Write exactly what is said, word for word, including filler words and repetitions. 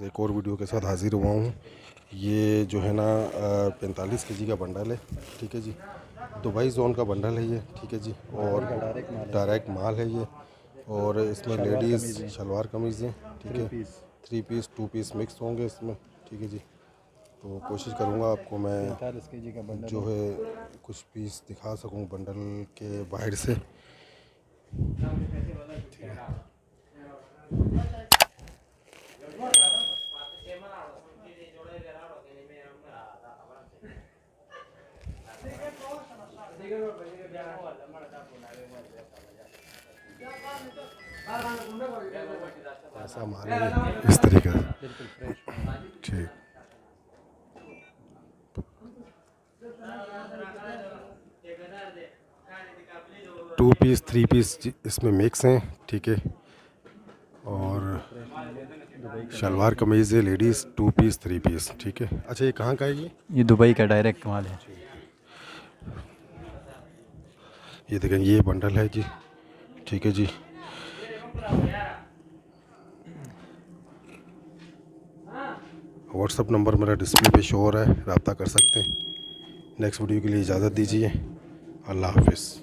एक और वीडियो के साथ हाजिर हुआ हूँ। ये जो है ना पैंतालीस के जी का बंडल है, ठीक है जी। दुबई जोन का बंडल है ये, ठीक है जी। और डायरेक्ट माल है ये। और इसमें लेडीज़ शलवार कमीज़ हैं, ठीक है। Three piece two piece mix होंगे इसमें, ठीक है जी। तो कोशिश करूँगा आपको मैं जो है कुछ पीस दिखा सकूँ बंडल के बाहर से। ऐसा माल है इस तरीके से, ठीक। टू पीस थ्री पीस इसमें मिक्स हैं, ठीक है। और शलवार कमीज़ है ladies, two piece three piece, ठीक है। अच्छा, ये कहाँ का है? ये ये दुबई का डायरेक्ट माल है। ये देखें, ये बंडल है जी, ठीक है जी। व्हाट्सअप नंबर मेरा डिस्प्ले पे शो हो रहा है, रब्ता कर सकते हैं। नेक्स्ट वीडियो के लिए इजाज़त दीजिए। अल्लाह हाफिज़।